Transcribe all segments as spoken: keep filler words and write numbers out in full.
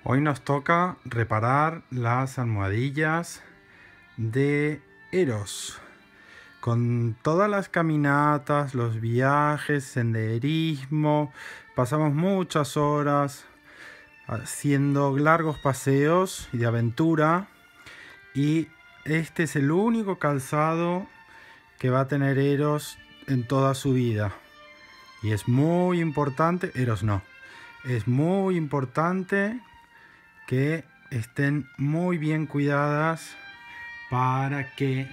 Hoy nos toca reparar las almohadillas de Eros. Con todas las caminatas, los viajes, senderismo, pasamos muchas horas haciendo largos paseos de aventura, y este es el único calzado que va a tener Eros en toda su vida. Y es muy importante, Eros no, es muy importante que estén muy bien cuidadas para que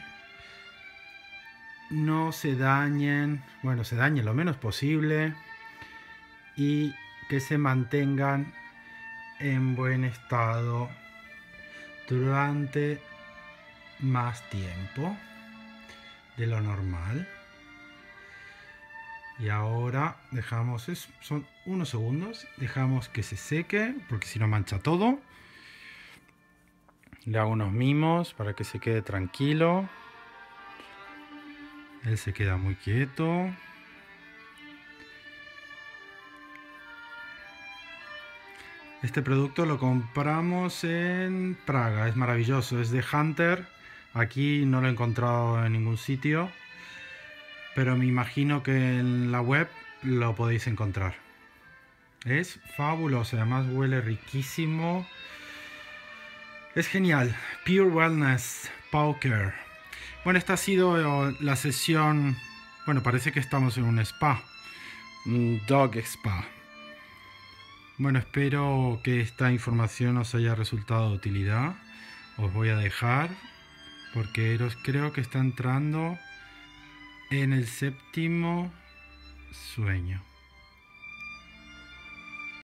no se dañen, bueno, se dañen lo menos posible y que se mantengan en buen estado durante más tiempo de lo normal. Y ahora dejamos, es, son unos segundos, dejamos que se seque porque si no mancha todo. Le hago unos mimos para que se quede tranquilo. Él se queda muy quieto. Este producto lo compramos en Praga, es maravilloso, es de Hunter. Aquí no lo he encontrado en ningún sitio, pero me imagino que en la web lo podéis encontrar. Es fabuloso, además huele riquísimo. Es genial. Pure Wellness Paw Care. Bueno, esta ha sido la sesión. Bueno, parece que estamos en un spa, un dog spa. Bueno, espero que esta información os haya resultado de utilidad. Os voy a dejar porque Eros creo que está entrando en el séptimo sueño.